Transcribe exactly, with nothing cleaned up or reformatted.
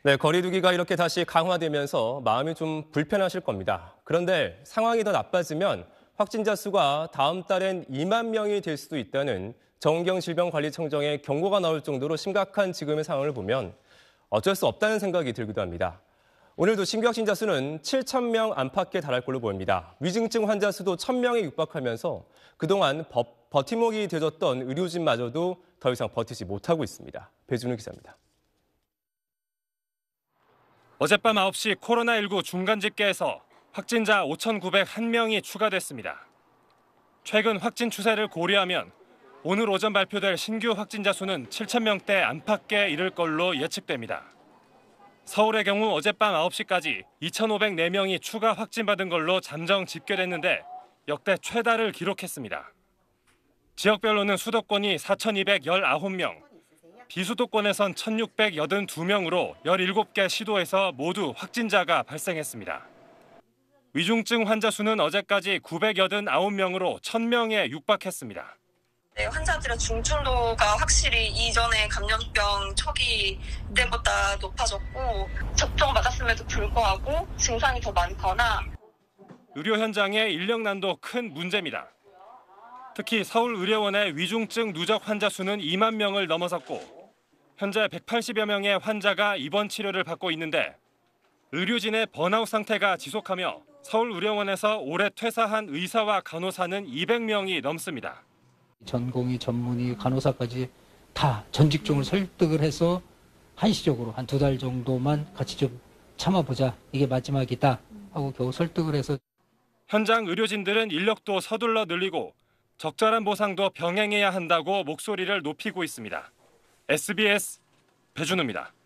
네, 거리 두기가 이렇게 다시 강화되면서 마음이 좀 불편하실 겁니다. 그런데 상황이 더 나빠지면 확진자 수가 다음 달엔 이만 명이 될 수도 있다는 정은경질병관리청정의 경고가 나올 정도로 심각한 지금의 상황을 보면 어쩔 수 없다는 생각이 들기도 합니다. 오늘도 신규 확진자 수는 칠천 명 안팎에 달할 걸로 보입니다. 위중증 환자 수도 천 명에 육박하면서 그동안 버, 버팀목이 되어줬던 의료진마저도 더 이상 버티지 못하고 있습니다. 배준우 기자입니다. 어젯밤 아홉 시 코로나십구 중간 집계에서 확진자 오천구백일 명이 추가됐습니다. 최근 확진 추세를 고려하면 오늘 오전 발표될 신규 확진자 수는 칠천 명대 안팎에 이를 걸로 예측됩니다. 서울의 경우 어젯밤 아홉 시까지 이천오백사 명이 추가 확진받은 걸로 잠정 집계됐는데 역대 최다를 기록했습니다. 지역별로는 수도권이 사천이백십구 명, 비수도권에선 천육백팔십이 명으로 열일곱 개 시도에서 모두 확진자가 발생했습니다. 위중증 환자 수는 어제까지 구백팔십구 명으로 천 명에 육박했습니다. 네, 환자들의 중증도가 확실히 이전에 감염병 초기 때보다 높아졌고 접종 맞았음에도 불구하고 증상이 더 많거나 의료 현장의 인력난도 큰 문제입니다. 특히 서울의료원의 위중증 누적 환자 수는 이만 명을 넘어섰고 현재 백팔십여 명의 환자가 입원 치료를 받고 있는데 의료진의 번아웃 상태가 지속하며 서울의료원에서 올해 퇴사한 의사와 간호사는 이백 명이 넘습니다. 전공의, 전문의, 간호사까지 다 전 직종을 설득을 해서 한시적으로 한 두 달 정도만 같이 좀 참아보자. 이게 마지막이다 하고 겨우 설득을 해서. 현장 의료진들은 인력도 서둘러 늘리고 적절한 보상도 병행해야 한다고 목소리를 높이고 있습니다. 에스비에스 배준우입니다.